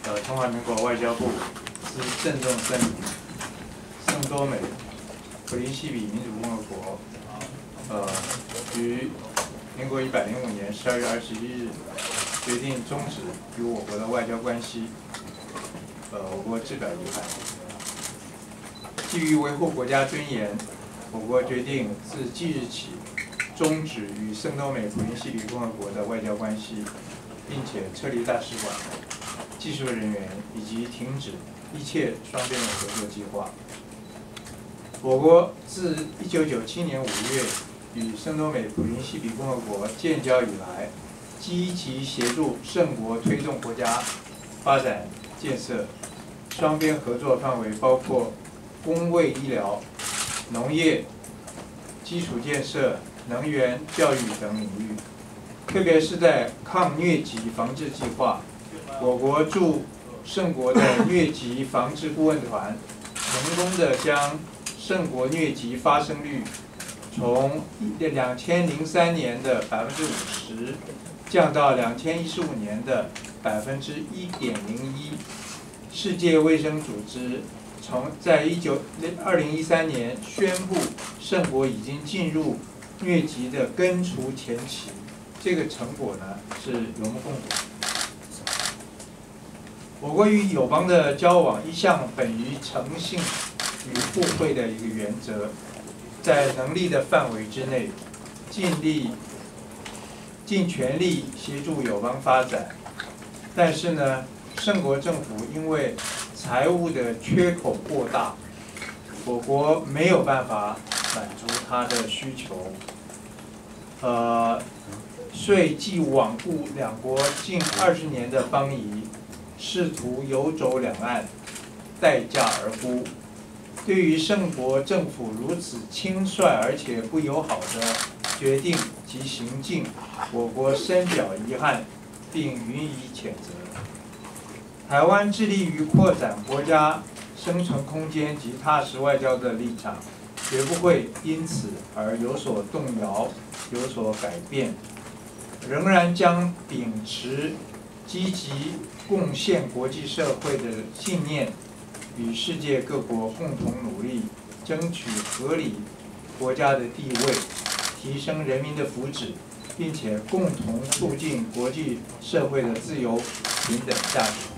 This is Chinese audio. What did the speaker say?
中华民国外交部是郑重声明，圣多美普林西比民主共和国，于民国105年12月21日决定终止与我国的外交关系，我国自表遗憾。基于维护国家尊严，我国决定自即日起终止与圣多美普林西比共和国的外交关系，并且撤离大使馆、技术人员以及停止一切双边的合作计划。我国自1997年5月与圣多美普林西比共和国建交以来，积极协助圣国推动国家发展建设，双边合作范围包括公卫医疗、农业、基础建设、能源、教育等领域。特别是在抗疟疾防治计划，我国驻圣国的疟疾防治顾问团成功地将圣国疟疾发生率从2003年的50%降到2015年的1.01%。世界卫生组织在2013年宣布，圣国已经进入疟疾的根除前期，这个成果呢是有目共睹。我国与友邦的交往一向本于诚信与互惠的一个原则，在能力的范围之内，尽全力协助友邦发展。但是呢，圣国政府因为财务的缺口过大，我国没有办法满足他的需求，遂既罔顾两国近20年的邦谊，试图游走两岸，待价而沽。对于圣国政府如此轻率而且不友好的决定及行径，我国深表遗憾，并予以谴责。台湾致力于扩展国家生存空间及踏实外交的立场，绝不会因此而有所动摇、有所改变，仍然将秉持积极贡献国际社会的信念，与世界各国共同努力，争取合理国家的地位，提升人民的福祉，并且共同促进国际社会的自由平等价值。